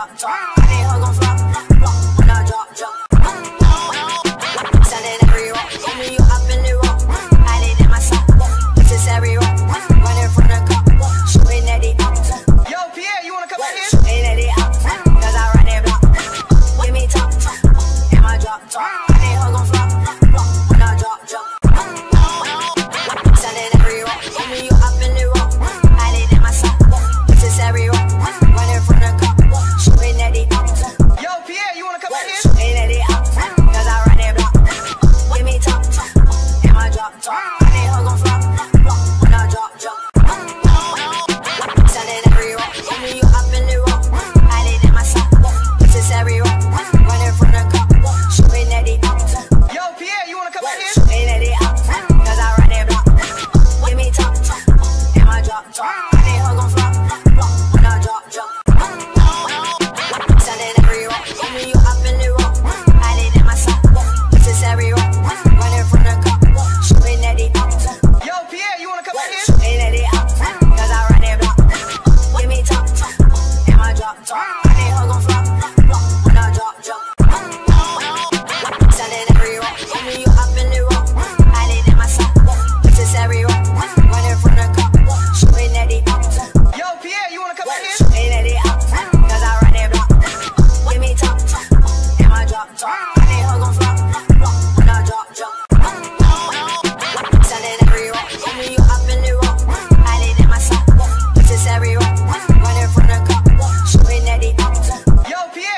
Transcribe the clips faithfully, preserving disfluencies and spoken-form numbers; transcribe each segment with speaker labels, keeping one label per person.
Speaker 1: drop top. I need her gon' flop, flop when I drop drop. Selling every rock, only you up in the rock. I need in my sock, necessary rock. Running from the cop, shooting at the up.
Speaker 2: Yo, Pierre, you wanna come out here?
Speaker 1: Shooting at the up, cause I run that block. Give me top, in my drop top. I need her gon' flop, flop when I drop drop. Selling every rock, only you up in the rock. I need in my sock, necessary rock. Running from the cop, shooting at the up.
Speaker 2: Yo, Pierre, you wanna come out here?
Speaker 1: Shooting at the up, cause I run that block. Give me top, in my drop top. I need her gon' flop, flop when I drop drop. Selling every rock, only you up in the rock. I need in my sock, necessary rock. Running from the cop, shooting at the up.
Speaker 2: Yo, Pierre, you wanna come out here?
Speaker 1: Shooting at the up, cause I run that block. Give me top, in my drop top. I need her gon' flop, flop when I drop drop. Selling every rock, only you up in the rock. I need in my sock, necessary rock. Running from the cop, shooting at the up.
Speaker 2: Yo, Pierre, you wanna come out here?
Speaker 1: Shooting at the up, cause I run that block. Give me top, in my drop top. I need her gon' flop, flop when I drop drop. Selling every rock, only you up in the rock. I need in my sock, necessary rock. Running from the cop, shooting at the up.
Speaker 2: Yo, Pierre, you wanna come out here?
Speaker 1: Shooting at the up, cause I run that block. Give me top, in my drop top. I need her gon' flop, flop when I drop drop. Selling every rock, only you up in the rock. I need in my sock, necessary rock. Running from the cop, shooting at the up.
Speaker 2: Yo, Pierre.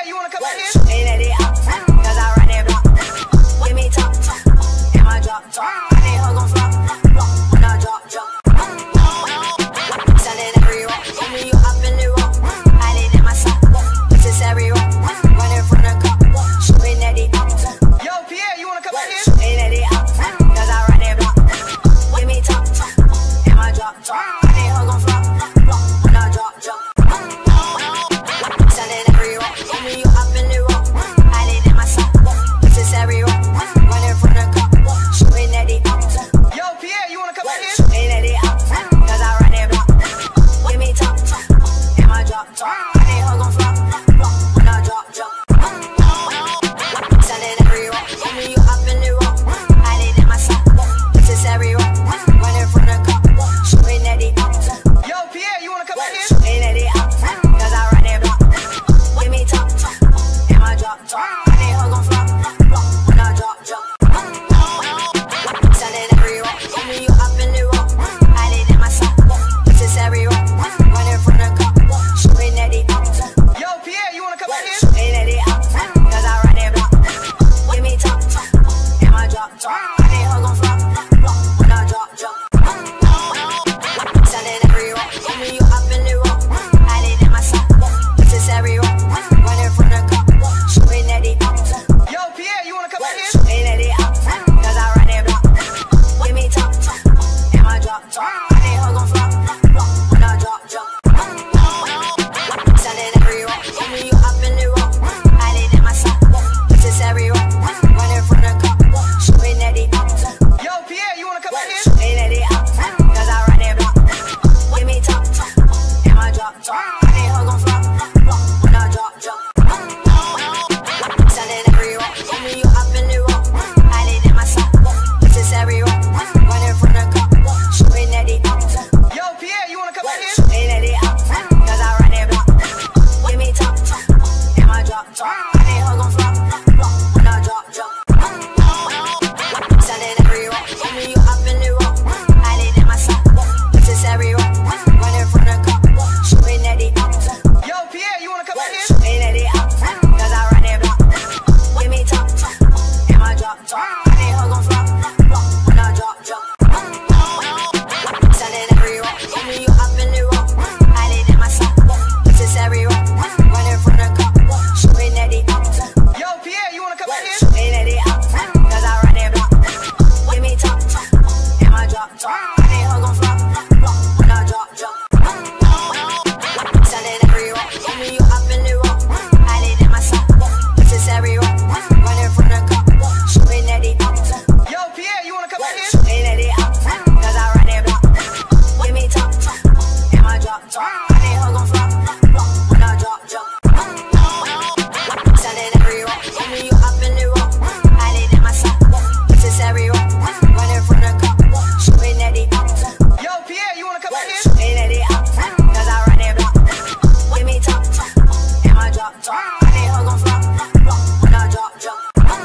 Speaker 1: I need her gon' flop, flop when I drop, drop.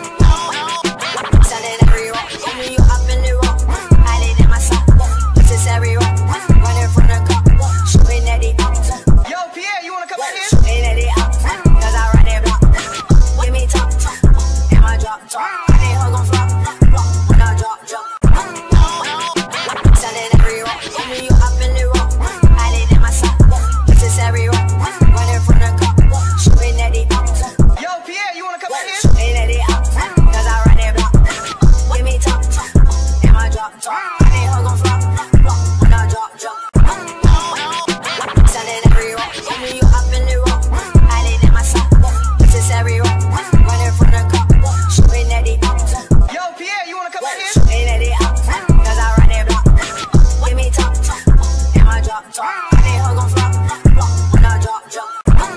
Speaker 1: Selling every rock, only you up in the rock. I need in my sock, necessary rock. Running from the cop, shooting at the up.
Speaker 2: Yo, Pierre, you wanna come back here?
Speaker 1: Shooting at the up, cause I run it block. Give me top, in my drop, drop. I need her gon' flop, flop when I drop, drop. Selling every rock, only you up in the rock. I need in my sock, necessary rock. Running from the cop, shooting at the up.
Speaker 2: Yo, Pierre, you wanna come back here?
Speaker 1: Shooting at the up, cause I run it block. Give me top, in my drop, drop. I need her gon' flop, flop when I drop, drop. Selling every rock, only you up in the rock. I need in my sock, necessary rock. Running from the cop, shooting at the up.
Speaker 2: Yo, Pierre, you wanna come back here?
Speaker 1: Shooting at the up, cause I run it block. Give me top, in my drop, drop. I need her gon' flop, flop when I drop, drop.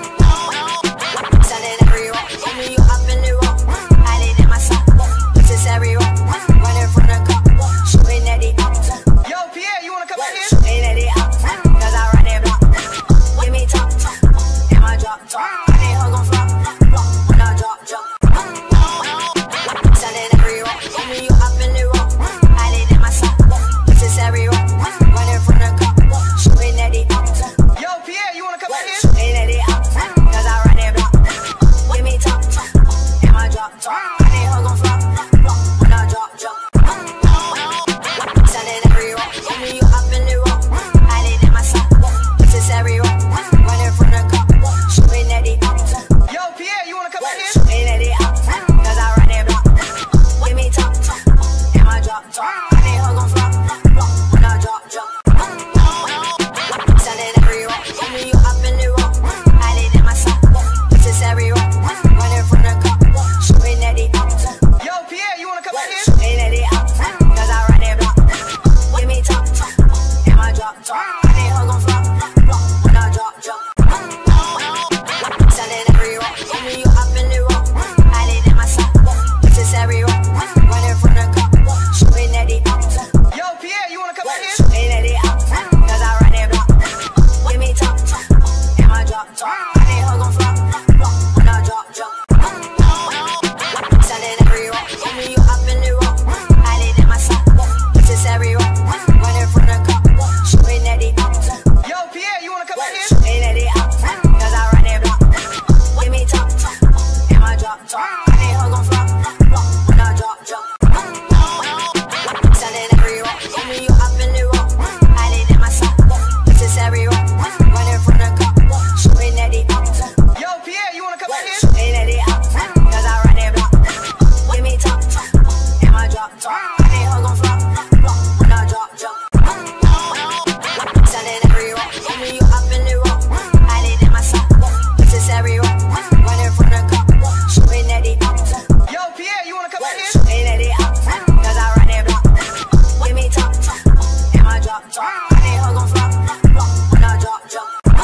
Speaker 1: Selling every rock, only you up in the rock. I need in my sock, necessary rock. Running from the cop, shooting at the up.
Speaker 2: Yo, Pierre, you wanna come back here?
Speaker 1: Shooting at the up, cause I run it block. Give me top, in my drop, drop. I need her gon' flop, flop when I drop, drop. Selling every rock, only you up in the rock. I need in my sock, necessary rock. Running from the cop, shooting at the up.
Speaker 2: Yo, Pierre, you wanna come back here?
Speaker 1: Shooting at the up, cause I run it block. Give me top, in my drop, drop. I need her gon' flop, flop when I drop, drop. Selling every rock, only you up in the rock. I need in my sock, necessary rock. Running from the cop, shooting at the up.
Speaker 2: Yo, Pierre, you wanna come back here?
Speaker 1: Shooting at the up, cause I run it block. Give me top, in my drop, drop. I need her gon' flop, flop when I drop, drop. Selling every rock, only you up in the rock. I need in my sock, necessary rock. Running from the cop, shooting at the up.
Speaker 2: Yo, Pierre, you wanna come back here?
Speaker 1: Shooting at the up, cause I run it block. Give me top, in my drop, drop. I need her gon' flop, flop when I drop, drop. Selling every rock, only you up in the rock. I need in my sock, necessary rock. Running from the cop, shooting at the up.
Speaker 2: Yo, Pierre, you wanna come back here?
Speaker 1: Shooting at the up, cause I run it block. Give me top, in my drop, drop. I need her gon' flop, flop when I drop, drop. Selling every rock, only you up in the rock. I need in my sock, necessary rock. Running from the cop, shooting at the up.
Speaker 2: Yo, Pierre, you wanna come back here?
Speaker 1: Shooting at the up, cause I run it block. Give me top, in my drop, drop. I need her gon' flop, flop when I drop, drop. Selling every rock, only you up in the rock. I need in my sock, necessary rock. Running from the cop, shooting at the up.
Speaker 2: Yo, Pierre, you wanna come back here?
Speaker 1: Shooting at the up, cause I run it block. Give me top, in my drop, drop. I need her gon' flop, flop when I drop, drop. Selling every rock, only you up in the rock. I need in my sock, necessary rock. Running from the cop, shooting at the up.
Speaker 2: Yo, Pierre, you wanna come back here?
Speaker 1: Shooting at the up, cause I run it block. Give me top, in my drop, drop. I need her gon' flop, flop when I drop, drop.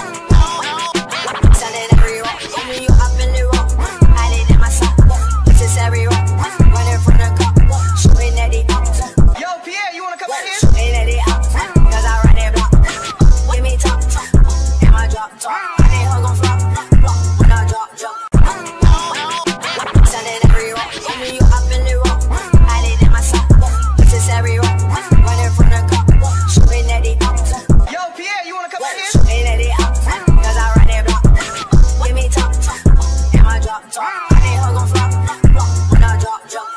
Speaker 1: Selling every rock, only you up in the rock. I need in my sock, necessary rock. Running from the cop, shooting at the up.
Speaker 2: Yo, Pierre, you wanna come back here?
Speaker 1: Shooting at the up, cause I run it block. Give me top, in my drop, drop. I need her gon' flop, flop when I drop, drop. Selling every rock, only you up in the rock. I need in my sock, necessary rock. Running from the cop, shooting at the up.
Speaker 2: Yo, Pierre, you wanna come back here?
Speaker 1: Shooting at the up, cause I run it block. Give me top, in my drop, drop. I need her gon' flop, flop when I drop, drop.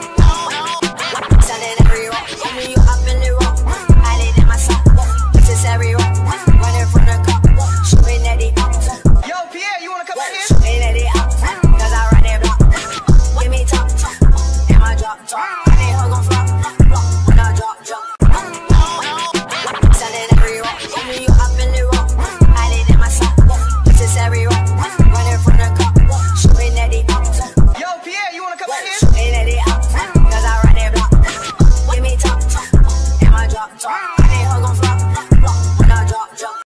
Speaker 1: Selling every rock, only you up in the rock. I need in my sock, necessary rock. Running from the cop, shooting at the up.
Speaker 2: Yo, Pierre, you wanna come back here?
Speaker 1: Shooting at the up, cause I run it block. Give me top, in my drop, drop. I need her gon' flop, flop when I drop, drop. Selling every rock, only you up in the rock. I need in my sock, necessary rock. Running from the cop, shooting at the up.
Speaker 2: Yo, Pierre, you wanna come back here?
Speaker 1: Shooting at the up, cause I run it block. Give me top, in my drop, drop.